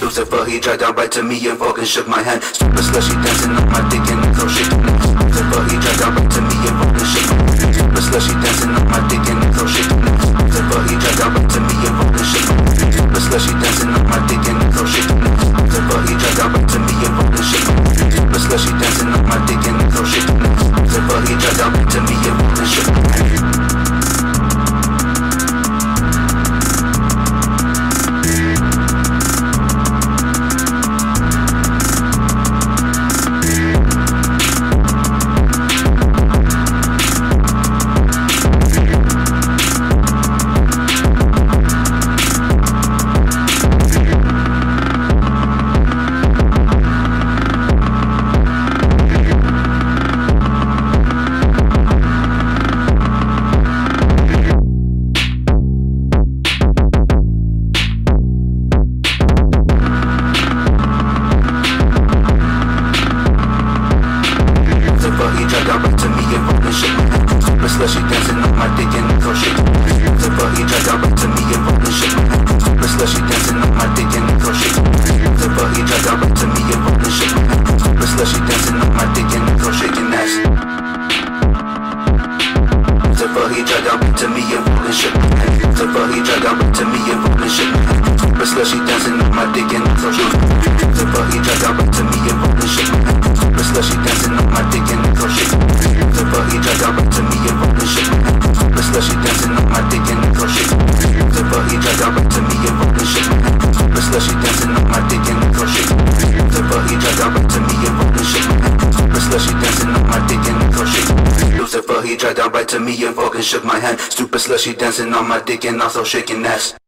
Lucifer, he dragged out right to me and fucking shook my hand. Super slushy dancing on my dick and so shaking. Lucifer, he dragged out right to me and fucking shook my hand. Super slushy dancing on my dick and so shaking. Lucifer, he dragged out right to me and fucking shook my hand. Super slushy dancing on my dick and so shaking. Lucifer, he dragged out right to me and fucking shook my hand. Super slushy dancing on my dick and so shaking. Lucifer, he dragged out right to me and fucking shook my hand. Slushy dancing on my dick and so shaking. Lucifer, he dragged out right to me and fucking shook my hand. Super slushy dancing on my dick and so shaking. Lucifer, he dragged out right to me and fucking shook my hand. Super slushy dancing on my dick and so shaking ass. Lucifer, he dragged out right to me and fucking shook my hand. Lucifer, he dragged out right to me and fucking shook my hand. Super slushy dancing on my dick and so shaking. Lucifer, he dragged out right to me and fucking shook my hand. Super slushy dancing on my dick and so shaking. Lucifer, he dragged out right to me and fucking shook my hand. Super slushy dancing on my dick and so shaking. Lucifer, he dragged out right to me and fucking shook my hand. Super slushy dancing on my dick and so shaking. Lucifer, he dragged out right to me and fucking shook my hand. Super slushy dancing on my dick and so shaking. Lucifer, he dragged out right to me and fucking shook my hand. Super slushy dancing on my dick and also shaking ass.